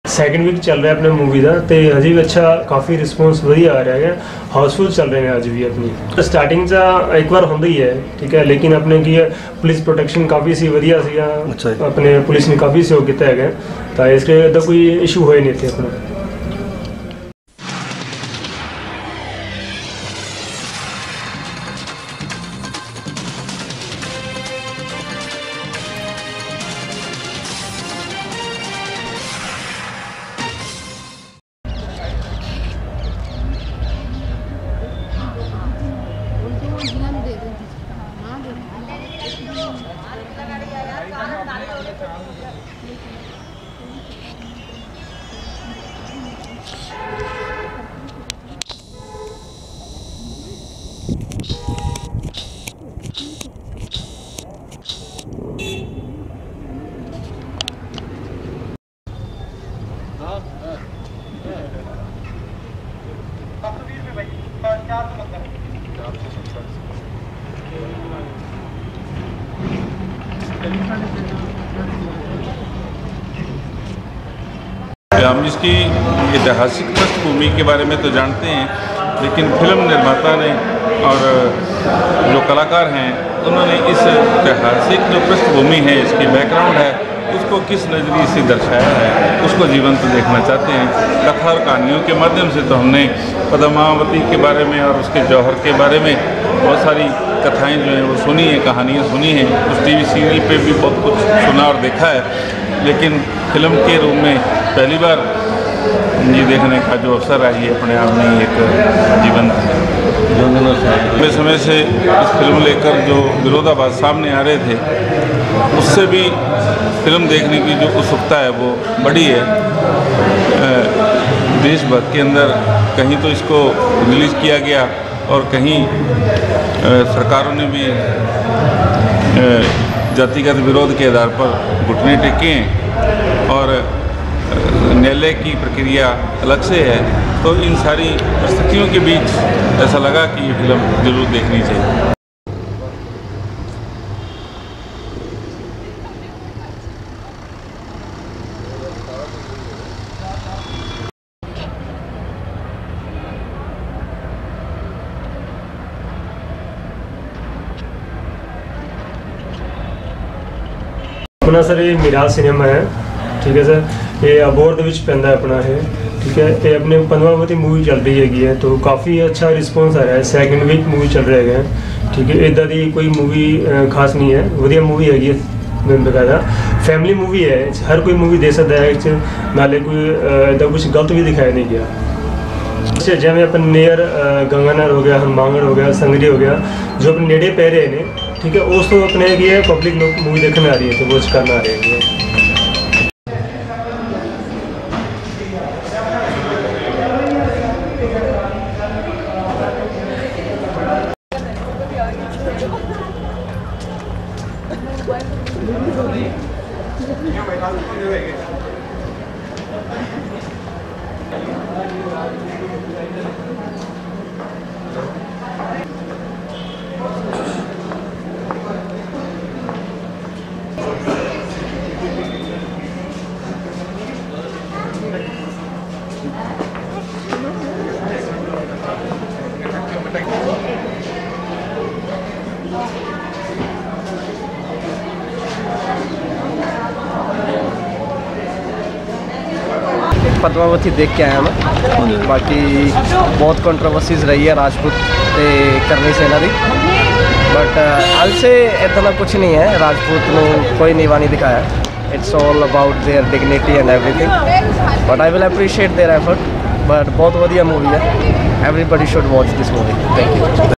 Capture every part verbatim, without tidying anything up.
Second week चल रहा है अपने मूवी का, तो हजी भी अच्छा काफ़ी रिस्पॉन्स वधिया आ रहा है। हाउसफुल चल रहे हैं अज भी अपनी स्टार्टिंग चा एक बार होंदा ही है, ठीक है, लेकिन अपने की पुलिस प्रोटेक्शन काफ़ी सी वधिया सी, अपने पुलिस ने काफ़ी सहयोग किया है, तो इसलिए कोई इशू होए नहीं थे अपना। हम इसकी ऐतिहासिक पृष्ठभूमि के बारे में तो जानते हैं, लेकिन फिल्म निर्माता ने और जो कलाकार हैं उन्होंने इस ऐतिहासिक जो पृष्ठभूमि है, इसकी बैकग्राउंड है, उसको किस नज़रिए से दर्शाया है, उसको जीवंत देखना चाहते हैं। कथा और कहानियों के माध्यम से तो हमने पद्मावती के बारे में और उसके जौहर के बारे में बहुत सारी कथाएं जो हैं वो सुनी हैं, कहानियाँ सुनी हैं, उस टीवी सीरियल पे भी बहुत कुछ सुना और देखा है, लेकिन फिल्म के रूप में पहली बार ये देखने का जो अवसर है ये अपने आप में एक जीवंत है। लंबे समय से इस फिल्म लेकर जो विरोधाभास सामने आ रहे थे, उससे भी फिल्म देखने की जो उत्सुकता है वो बड़ी है। देश भर के अंदर कहीं तो इसको रिलीज़ किया गया और कहीं सरकारों ने भी जातिगत विरोध के आधार पर घुटने टेके हैं और न्यायालय की प्रक्रिया अलग से है। तो इन सारी परिस्थितियों के बीच ऐसा लगा कि ये फिल्म जरूर देखनी चाहिए। अपना सर ये मिराज सिनेमा है, ठीक है सर, ये अबोहर ਦੇ ਵਿੱਚ ਪੈਂਦਾ अपना है, ठीक है। ये अपने पद्मावती मूवी चल रही है, तो काफ़ी अच्छा रिस्पॉन्स आ रहा है। सैकेंड वीक मूवी चल रहा है, ठीक है। इदा दी कोई मूवी खास नहीं है, वधिया मूवी हैगी, बकायदा फैमिली मूवी है, हर कोई मूवी दे सकता है, नाले कोई इदा कुछ गलत भी दिखाया नहीं गया। जिमें अपन नेयर गंगानगर हो गया, हनुमानगढ़ हो गया, संगरी हो गया, जो अपने नेड़े पै रहे हैं, ठीक है, उस तो अपने की है पब्लिक लोग मूवी देखने आ रही है, तो वो करना आ रही है। पद्मावती देख के आया मैं, बाकी बहुत कंट्रोवर्सीज रही है राजपूत ते करनी सेना दी, बट अल से इतना कुछ नहीं है। राजपूत में कोई नीवा नहीं दिखाया, it's all about their dignity and everything, but I will appreciate their effort. But बहुत वधिया मूवी है, everybody should watch this movie. Thank you.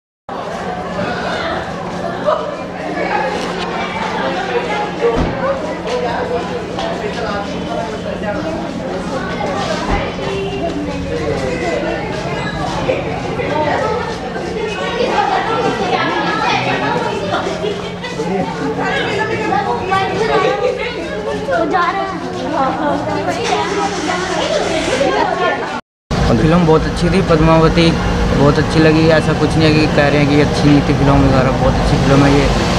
फिल्म बहुत अच्छी थी, पद्मावती बहुत अच्छी लगी। ऐसा कुछ नहीं है कि कह रहे हैं कि अच्छी नहीं थी फिल्म वगैरह, बहुत अच्छी फिल्म है ये।